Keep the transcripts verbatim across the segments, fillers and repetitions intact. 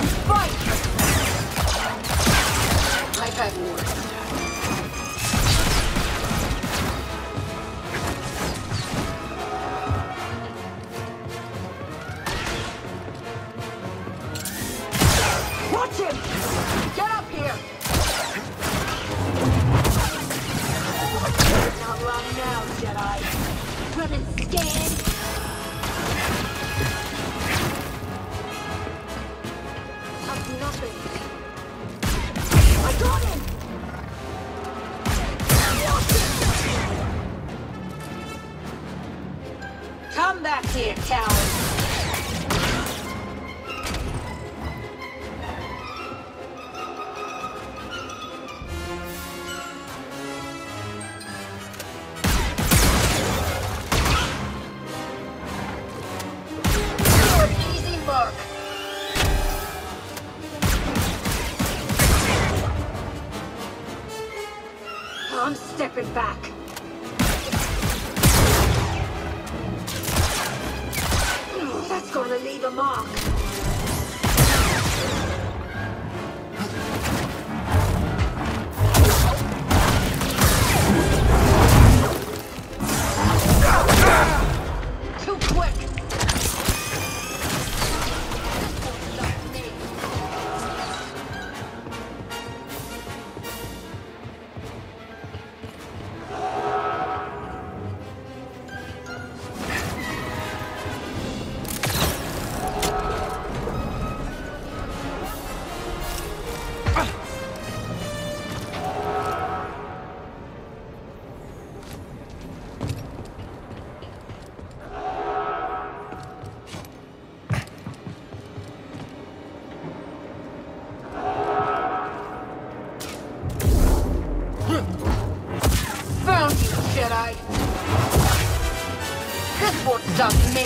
Fight! Like I warned. Watch him! Get up here! Not long now, Jedi. Running scared. Of nothing. I got him! Come back here, coward! I'm stepping back. Ooh, that's gonna leave a mark. Too quick. Found you, Jedi! This won't stop me!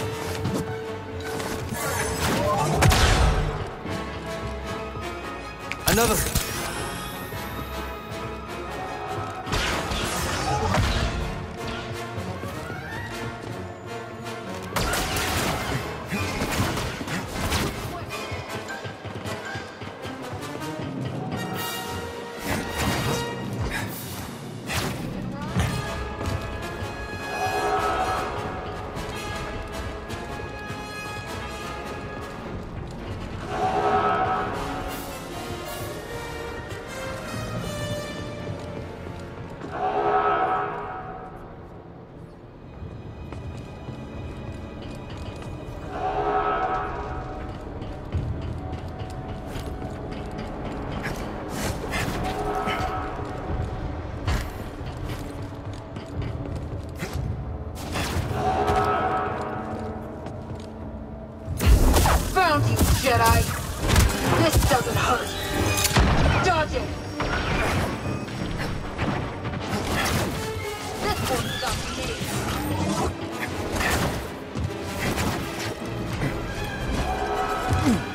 Another... Found you, Jedi! This doesn't hurt! Dodge it! This won't stop me!